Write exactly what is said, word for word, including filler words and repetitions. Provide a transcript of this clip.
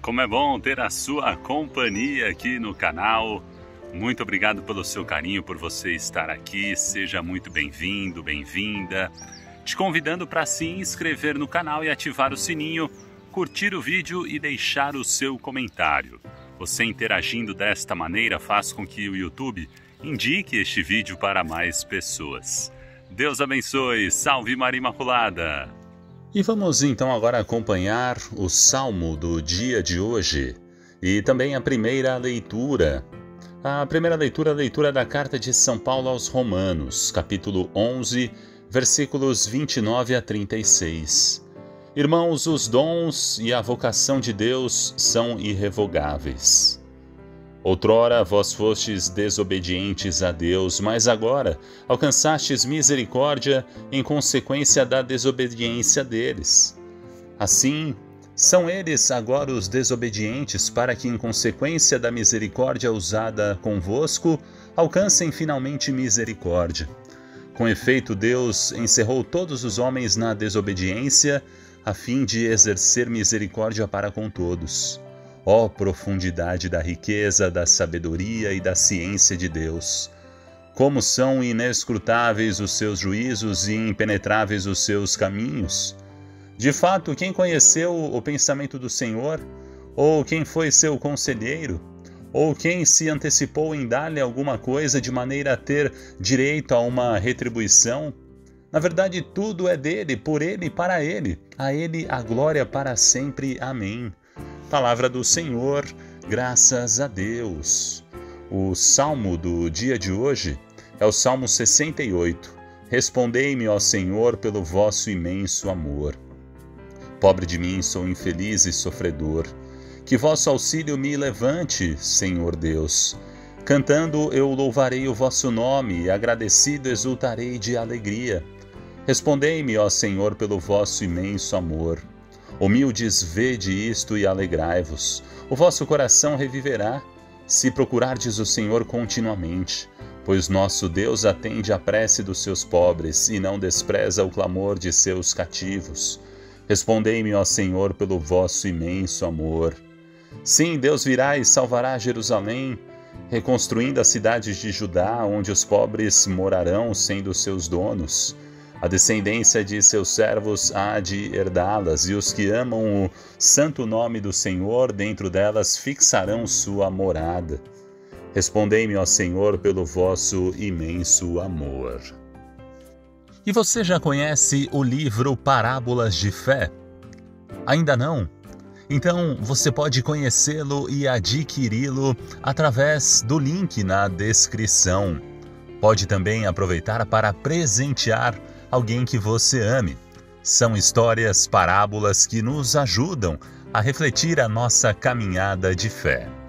como é bom ter a sua companhia aqui no canal. Muito obrigado pelo seu carinho, por você estar aqui. Seja muito bem-vindo, bem-vinda. Te convidando para se inscrever no canal e ativar o sininho, curtir o vídeo e deixar o seu comentário. Você interagindo desta maneira faz com que o YouTube indique este vídeo para mais pessoas. Deus abençoe. Salve Maria Imaculada! E vamos então agora acompanhar o Salmo do dia de hoje e também a primeira leitura. A primeira leitura é a leitura da Carta de São Paulo aos Romanos, capítulo onze, versículos vinte e nove a trinta e seis. Irmãos, os dons e a vocação de Deus são irrevogáveis. Outrora vós fostes desobedientes a Deus, mas agora alcançastes misericórdia em consequência da desobediência deles. Assim, são eles agora os desobedientes, para que, em consequência da misericórdia usada convosco, alcancem finalmente misericórdia. Com efeito, Deus encerrou todos os homens na desobediência, a fim de exercer misericórdia para com todos. Ó profundidade da riqueza, da sabedoria e da ciência de Deus! Como são inescrutáveis os seus juízos e impenetráveis os seus caminhos! De fato, quem conheceu o pensamento do Senhor? Ou quem foi seu conselheiro? Ou quem se antecipou em dar-lhe alguma coisa de maneira a ter direito a uma retribuição? Na verdade, tudo é dele, por ele e para ele. A ele a glória para sempre. Amém. Palavra do Senhor, graças a Deus. O salmo do dia de hoje é o Salmo sessenta e oito. Respondei-me, ó Senhor, pelo vosso imenso amor. Pobre de mim, sou infeliz e sofredor. Que vosso auxílio me levante, Senhor Deus. Cantando eu louvarei o vosso nome, e agradecido exultarei de alegria. Respondei-me, ó Senhor, pelo vosso imenso amor. Humildes, vede isto e alegrai-vos. O vosso coração reviverá, se procurardes o Senhor continuamente. Pois nosso Deus atende à prece dos seus pobres e não despreza o clamor de seus cativos. Respondei-me, ó Senhor, pelo vosso imenso amor. Sim, Deus virá e salvará Jerusalém, reconstruindo as cidades de Judá, onde os pobres morarão, sendo seus donos. A descendência de seus servos há de herdá-las, e os que amam o santo nome do Senhor, dentro delas fixarão sua morada. Respondei-me, ó Senhor, pelo vosso imenso amor. E você já conhece o livro Parábolas de Fé? Ainda não? Então você pode conhecê-lo e adquiri-lo através do link na descrição. Pode também aproveitar para presentear alguém que você ame. São histórias, parábolas que nos ajudam a refletir a nossa caminhada de fé.